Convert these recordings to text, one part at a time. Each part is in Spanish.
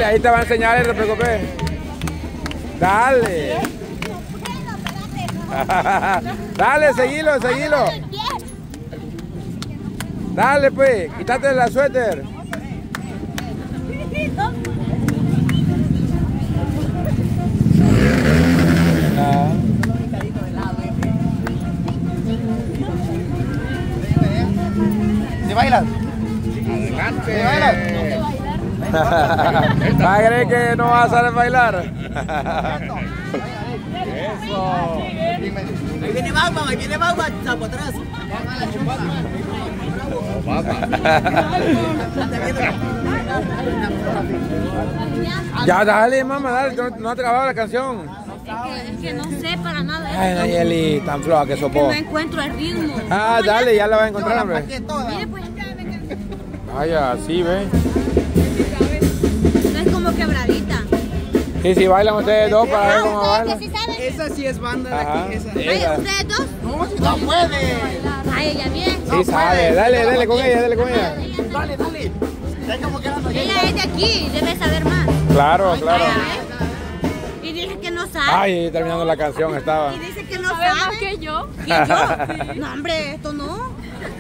ahí te va a enseñar, no te preocupes. Dale. Dale, seguilo, seguilo. Dale pues, quítate la suéter. ¿Se bailan? Adelante. ¿Se bailan? ¿Va a creer que no vas a saber bailar? Eso. Ahí viene Magma, sapo atrás. Ya, dale, mamá, dale, no te acabado la canción. Es que no sé para nada. Ay, Nayeli, tan floja que sopó. No encuentro el ritmo. Ah, dale, ya la vas a encontrar, hombre. Mire, pues, Vaya, sí, ve. no es como quebradita. Sí, sí, bailan ustedes dos para ver cómo bailan. ¿Sí saben? Esa sí es banda de aquí. Esa. Vaya, ¿ustedes dos? No, si no puede. Ay, ella bien. Sí, sabe, dale con ella, dale con ella. Dale. Ya como quedando aquí. Ella es de aquí, debe saber más. Claro, claro. Vaya, ¿eh? Y dice que no sabe. Ay, terminando la canción estaba. Y dice que no sabe más que yo. ¿Y yo? No, hombre, esto no.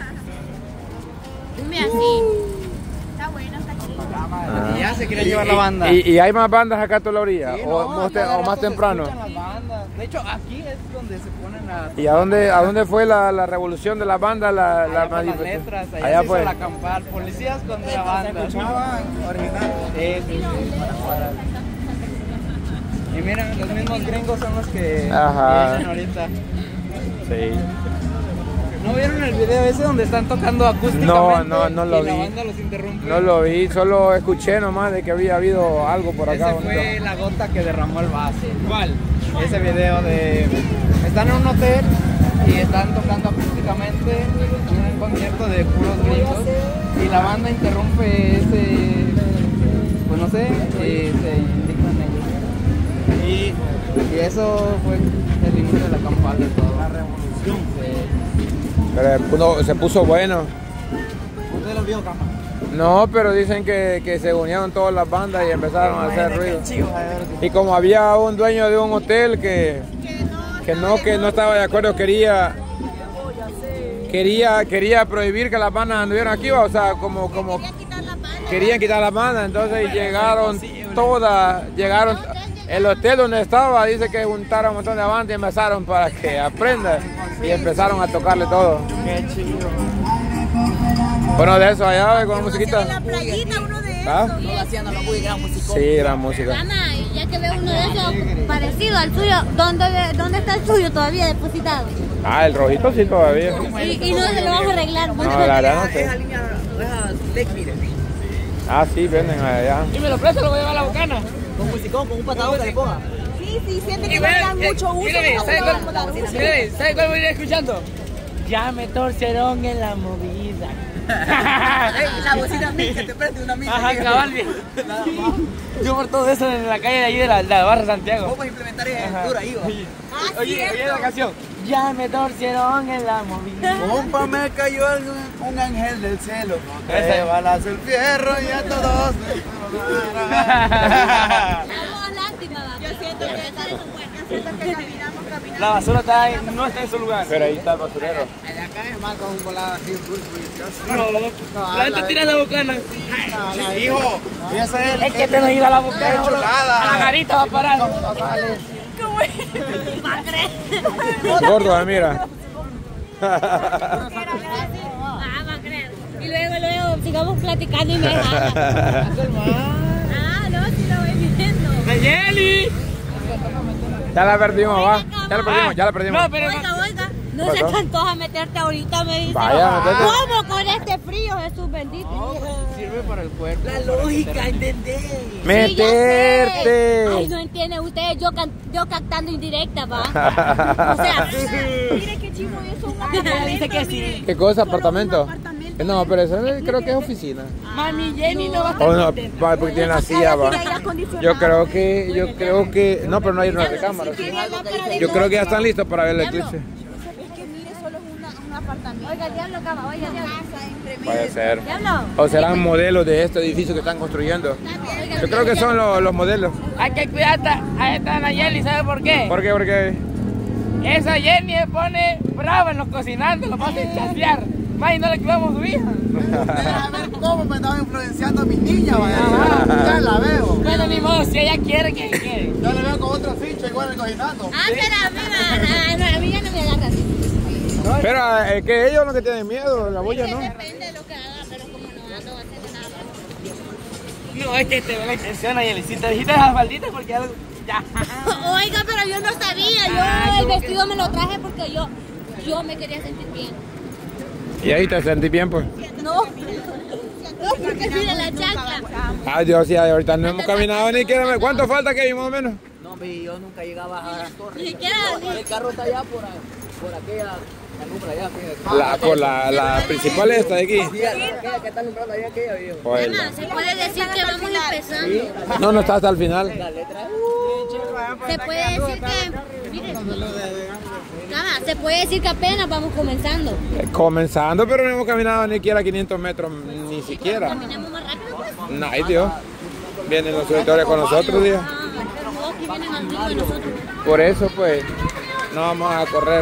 Dime así. Está bueno, está chido. Y ya se quiere llevar la banda. ¿Y hay más bandas acá a toda la orilla? Sí, ¿O, no, o cada más rato se temprano? escuchan las bandas. De hecho, aquí es donde se ponen a... ¿Y a dónde fue la revolución de las bandas? Allá por las manifestación? letras, allá Allá se fue. hizo la acampar, policías contra la banda. Original. Sí. Y mira, los mismos gringos son los que Ajá. vienen ahorita. Sí. ¿No vieron el video ese donde están tocando acústicamente? No lo y la vi. banda los interrumpe? No lo vi, solo escuché nomás de que había habido algo por acá. Ese fue la gota que derramó el vaso. ¿Cuál? Ese video de... Están en un hotel y están tocando acústicamente un concierto de puros gringos y la banda interrumpe ese... Pues no sé, y se indignan ellos. Y eso fue el inicio de la campal de todo. La revolución. Pero se puso bueno. ¿Usted lo vio, Cama? No, pero dicen que se unieron todas las bandas y empezaron a hacer ruido. Y como había un dueño de un hotel que no estaba de acuerdo, quería prohibir que las bandas anduvieran aquí, o sea, como querían quitar las bandas, entonces llegaron todas, el hotel donde estaba, dice que juntaron un montón de bandas y empezaron para que aprendan y empezaron a tocarle todo. Qué chido. Bueno, de eso allá, con la musiquita. En la playita, uno de esos. ¿Ah? No lo hacían, no lo pude, gran música. Sí, gran música. Ana, ya que veo uno de esos parecido al suyo, ¿dónde está el suyo todavía depositado? Ah, el rojito sí todavía. Y no se lo vas a arreglar. No, la verdad no sé. Esa línea, esa Lake Mire. Ah, sí, venden allá. Y me lo presto, lo voy a llevar a la bocana. Con musicón, con un patadón que le ponga. Sí, siente que no le dan mucho uso. ¿Sabe cuál voy a ir escuchando? Ya me torcieron en la movida. La bocina mía, que te preste una mía. Ajá, cabal, bien. Yo por todo eso en la calle de allí de la barra Santiago. Vamos a implementar el tour ahí, va. Oye, la canción. Ya me torcieron en la movida. Compa, me cayó un ángel del cielo. Ese balazo el fierro y a todos. Yo siento que estar en su buena. Siento que caminamos. La basura no está en su lugar. Pero ahí está el basurero. Acá es más con un volado así, no, la gente tira la bocana. Hijo, es que te no ir a la bocana. A la garita va a parar. ¿Cómo es? Va a creer. Gordo, mira. Va a creer. Y luego sigamos platicando y me dejan. No, sí lo voy viendo. ¡Nayeli! Ya la perdimos, va. Ya la perdimos. No, pero Oiga, no se te antoja meterte ahorita, me dice. Vaya, metete. ¿Cómo con este frío, Jesús bendito? sirve para el cuerpo. La lógica, ¿entendés? ¡Meterte! Ay, no entiende usted, yo cantando indirecta, va. O sea, mire qué chivo eso. Dice que sí. ¿Qué cosa? ¿Apartamento? No, pero eso creo que es oficina. Mami Jenny no va a estar Oh, no, contenta. va, porque tiene la silla, va. Yo creo que, no, pero no hay una recámara. Yo creo que ya están listos para ver el eclipse. Es que mire, solo es un apartamento. Oiga, diablo, cama, oiga, diablo. Puede ser. Diablo. O serán modelos de este edificio que están construyendo. Yo creo que son los modelos. Hay que cuidar a esta Nayeli, ¿sabe por qué? ¿Por qué? Porque Esa Jenny se pone brava en los cocinando, lo pasa a chasear. Más y no le cuidamos a su hija. A ver cómo me estaba influenciando a mis niñas, vaya. Ya la veo. Bueno, ni modo, si ella quiere, que quiere. Yo le veo con otro ficho igual cocinando. Pero a mí ya no me agarra así. pero que ellos lo que tienen miedo, la bulla, ¿no? Depende de lo que haga, pero como no ando haciendo nada. No, es que te ve la intención, Nayeli. Si te dijiste las falditas porque algo... Ya. Oiga, pero yo no sabía. Yo el vestido me lo traje porque yo me quería sentir bien. Y ahí te sentí bien, pues. No, porque mira la chancla. Ay, Dios, sí, ahorita no hemos caminado ni siquiera. ¿Cuánto falta que hay más o menos? No, yo nunca llegaba a la torre. Ni siquiera. El carro está allá por aquella alumbra allá, fíjate. Por la principal esta de aquí. Sí, aquella que está alumbrando allá, aquella, viejo. Joder. Ana, se puede decir que vamos empezando. No está hasta el final. La letra. Se puede decir que. Mire. Nada, se puede decir que apenas vamos comenzando. Comenzando, pero no hemos caminado ni siquiera 500 metros, ni siquiera. Caminamos más rápido, pues. No, ay Dios. Vienen los suscriptores con nosotros, Dios. Pero no, aquí vienen al ritmo de nosotros. Por eso, pues, no vamos a correr.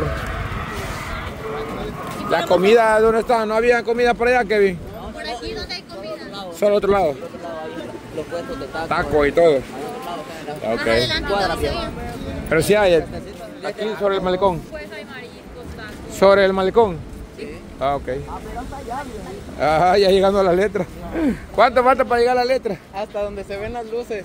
La comida, ¿dónde está? ¿No había comida por allá, Kevin? Por aquí donde hay comida. Solo otro lado. Los puestos de tacos. Tacos y todo. Más Ok. adelante todo se ve. Pero sí hay, aquí sobre el malecón. ¿Sobre el malecón? Ah, ok. Ah, ya llegando a la letra. ¿Cuánto falta para llegar a la letra? Hasta donde se ven las luces.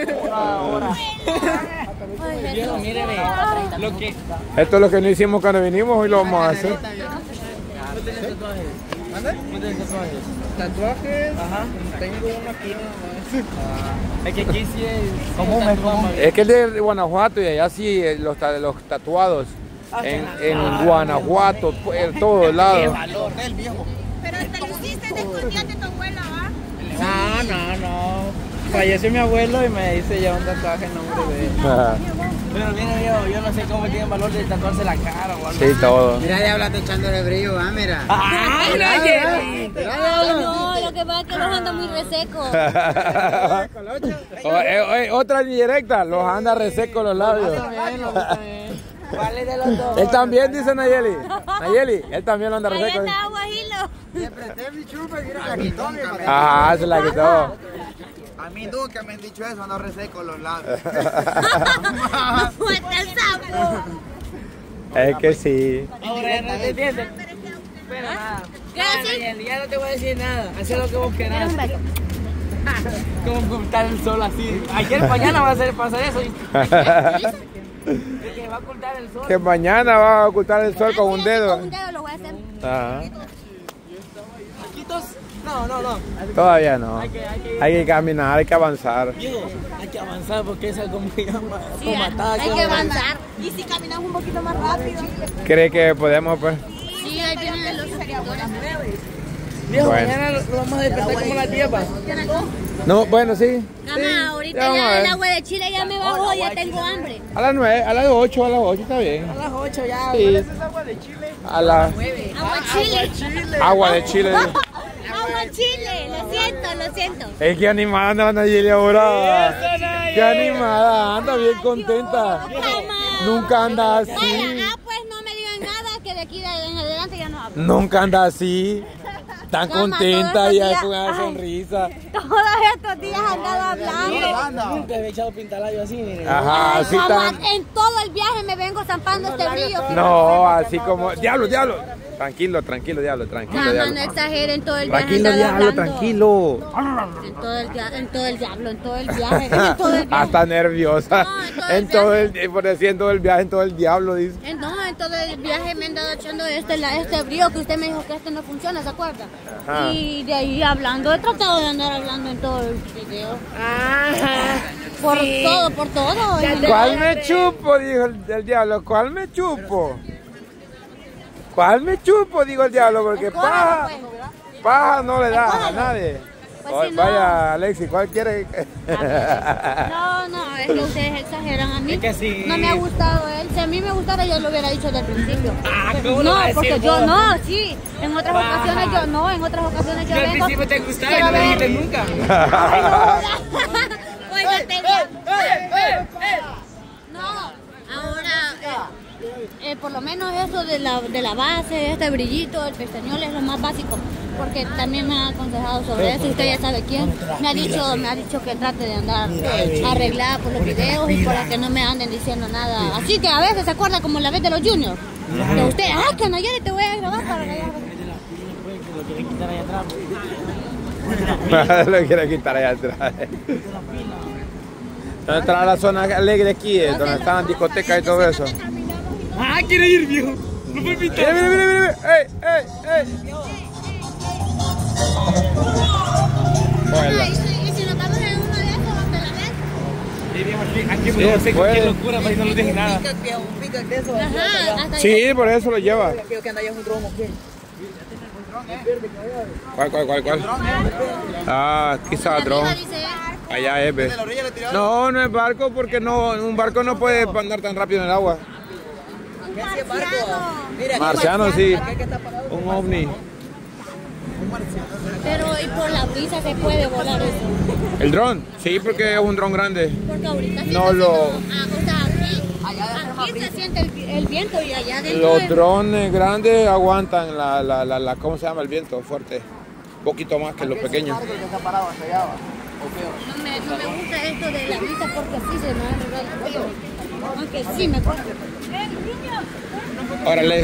Viejo, míreme, lo que... Esto es lo que no hicimos cuando vinimos, hoy lo vamos a hacer. ¿No tenés tatuajes? ¿No tenés tatuajes? Tatuajes. Ajá. Tengo uno aquí nomás. Es que aquí sí es... ¿Cómo me Es que el de Guanajuato y allá sí los tatuados en Guanajuato, en todos lados. hotel viejo? Pero hasta lo hiciste de escondida de tu abuela, ¿va? No. Falleció mi abuelo y me hice ya un tatuaje en nombre de él. Ajá. Pero mira, yo no sé cómo tienen valor de tatuarse la cara o algo. Sí, todo. Mira, ya hablaste echándole brillo, mira. ¡Ah, Nayeli! No, lo que pasa es que los anda muy resecos. Otra indirecta, los anda resecos los labios. ¿Cuál es de los dos? Él también, dice Nayeli. Nayeli, él también lo anda Ahí reseco. está Guajilo. Le presté mi chupa y mira, la quitó mi madre. Ajá, se la quitó. A mí nunca me han dicho eso, ando reseco los labios. Fuerte el sapo. Es que sí. Ahora ya no te entiendes. Pero nada. ¿Qué Ah, decir? Nayeli, ya no te voy a decir nada. Haz lo que vos querás. Como ocultar el sol así. Ayer mañana va a pasar eso. Que va a ocultar el sol. Que mañana va a ocultar el sol con un dedo. Con un dedo lo voy a hacer. Ajá. Chiquitos. No. Todavía no. Hay que Hay que caminar, hay que avanzar. Diego, hay que avanzar porque es algo muy Sí, como ataque. hay que avanzar. Y si caminamos un poquito más rápido. ¿Cree que podemos, pues? Sí, ahí vienen los suscriptores. Viejo, Bueno. mañana lo vamos a despertar como las 10. No, bueno, sí. Mamá, ahorita Ya vamos a ya ver. el agua de Chile ya me bajó, ya tengo hambre. A las 9, a las 8, está bien. A las 8 ya. Sí. A la Agua Chile. agua de Chile. Agua Chile, lo siento. Es que animada anda la Nayeli ahora. Qué animada, anda bien contenta. Nunca anda así. Pues no me digan nada, que de aquí en adelante ya no hablo. Nunca anda así. Tan Mamá, contenta todos y los días, con una ay. sonrisa. Todos estos días han andado hablando. Nunca había echado pintalabio así, mire. Ajá, así Mamá, tan. en todo el viaje me vengo zampando este brillo. No, así como. Diablo. Tranquilo, diablo. Mamá, no exageren, todo el viaje Tranquilo, han diablo, andado hablando. tranquilo. En todo el viaje, en todo el viaje. Hasta nerviosa. No, En todo el, por decir en todo el viaje, en todo el diablo, dice. No, en todo el viaje me han dado echando este brillo que usted me dijo que este no funciona, ¿se acuerda? Ajá. Y de ahí hablando, he tratado de andar hablando en todo el video. Por todo. ¿Cuál me chupo? Dijo el diablo. ¿Cuál me chupo? ¿Cuál me chupo? Dijo el diablo, porque paja no le da a nadie. Pues sí, no. Vaya, Alexi, ¿cuál quiere? No, es que ustedes exageran. A mí Es que sí. no me ha gustado él. Si a mí me gustara, yo lo hubiera dicho desde el principio. ¿cómo lo No, va a decir porque vos? yo no, sí. En otras ocasiones yo no, en otras ocasiones yo Yo al vengo. principio te gustaba y quiero no me ver- dijiste nunca. Oiga, no, ahora por lo menos eso de la base, este brillito, el pestañol es lo más básico, porque también me ha aconsejado sobre eso, usted ya sabe quién, me ha dicho que trate de andar arreglada por los videos y para que no me anden diciendo nada, así que a veces se acuerda como la vez de los juniors, que usted, que no ayer te voy a grabar para que Lo quieren quitar ahí atrás. Lo quiere quitar allá atrás. ¿Dónde está la zona alegre aquí? Donde están las discotecas y todo eso. Quiere ir, viejo. No me invitas. Mira. ¡Ey! Bueno. y si nos vamos en uno de esos, ¿dónde la ves? Aquí Sí, no sé puede. qué locura, para que no les deje nada. Un pica de eso. Ajá, hasta Sí, por eso lo lleva. Aquello que anda allá es un dron, ¿o qué? ¿Cuál? Ah, quizás dron. arriba dice, Allá es, ve. No, no es barco porque un barco no puede andar tan rápido en el agua. ¿Qué hacía barco? Mira, Marciano, sí. aquel que está parado. Un ovni. pero y por la brisa se puede volar eso. ¿El dron? Sí, porque es un dron grande. Porque ahorita No o lo- sea, aquí se siente el viento y allá adentro. Los drones grandes aguantan ¿cómo se llama el viento fuerte? Un poquito más que los pequeños. Aquel que está parado hasta allá, ¿va? ¿O qué? No me gusta esto de la brisa porque sí se me arregla el cuello. Aunque sí me gusta. Órale.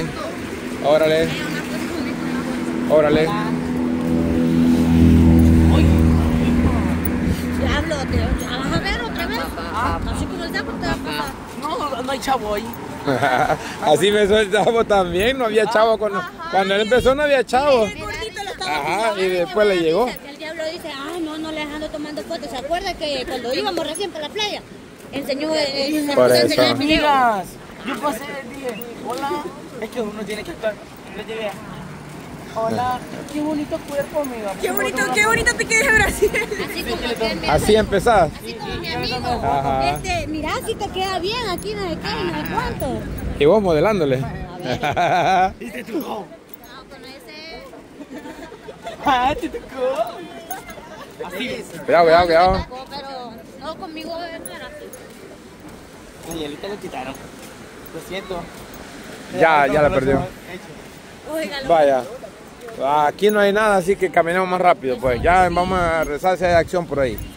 Diablo, ¿ya vas a ver otra vez? Así como el sapo te va a pasar. No hay chavo ahí. Así empezó el chavo también, no había chavo cuando él empezó no había chavo. Ajá, y después le llegó. El diablo dice, no le ando tomando fotos. ¿Se acuerda que cuando íbamos recién para la playa? Enseñó se Por puso a eso. enseñar el video. Amigas, yo pasé el día. Hola. Es que uno tiene que estar. Yo llegué. Hola. Qué bonito cuerpo, amiga. Qué bonito pique de Brasil. Así como que me- Así empezás. así como mi amigo. Ajá. Mira si te queda bien aquí, no sé qué, no sé cuánto. Y vos modelándole. Y te tocó. No, con ese. Te tocó. Así. Cuidado. Pero no, conmigo no era así. Y ahorita lo quitaron. Lo siento. Ya la perdió. Óigalo. Vaya. Aquí no hay nada, así que caminamos más rápido. Pues ya vamos a rezar si hay acción por ahí.